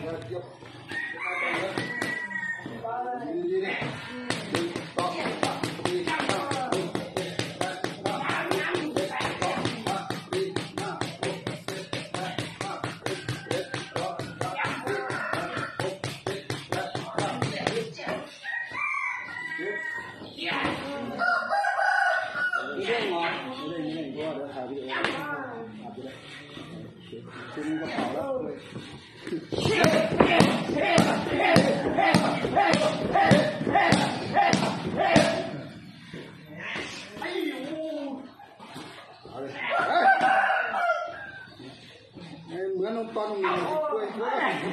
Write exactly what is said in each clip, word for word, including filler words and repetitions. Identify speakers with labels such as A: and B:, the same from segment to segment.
A: เหมือนนมปังมีกล้วยส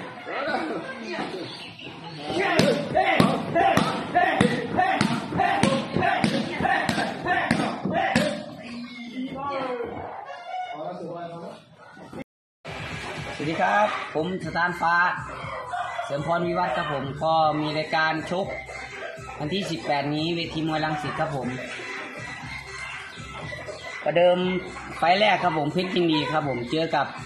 A: วัสดีครับผมสถานฟ้าเสริมพรวิวัฒน์ครับผมก็มีรายการชกวันที่สิบแปดนี้เวทีมวยรังสิตครับผมประเดิมไฟแรกครับผมเพชรยิงดีครับผมเจอกับ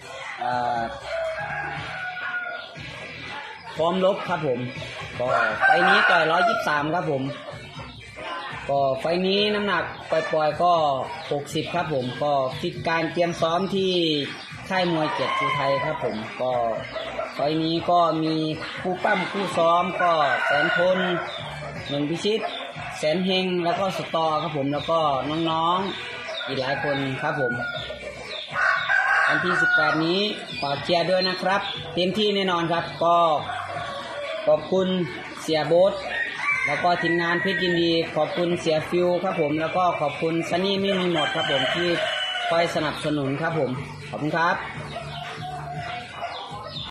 A: พร้อมลบครับผมก็ไฟนี้ต่อยร้อยยี่สิบสามครับผมก็ไฟนี้น้ำหนักปล่อยๆก็หกสิบครับผมก็ฟิตการเตรียมซ้อมที่ค่ายมวยเกียรติชูไทยครับผมก็ไฟนี้ก็มีคู่ปั้มคู่ซ้อมก็แสนพลหนึ่งพิชิตแสนเฮงแล้วก็สตอครับผมแล้วก็น้องๆอีกหลายคนครับผมวันที่สิบแปดนี้ฝากเชียร์ด้วยนะครับเต็มที่แน่นอนครับก็ขอบคุณเสียโบ๊ทแล้วก็ทีมงานเพชรยินดีขอบคุณเสียฟิวครับผมแล้วก็ขอบคุณซันนี่ไม่มีหมดครับผมที่คอยสนับสนุนครับผมขอบคุณครับ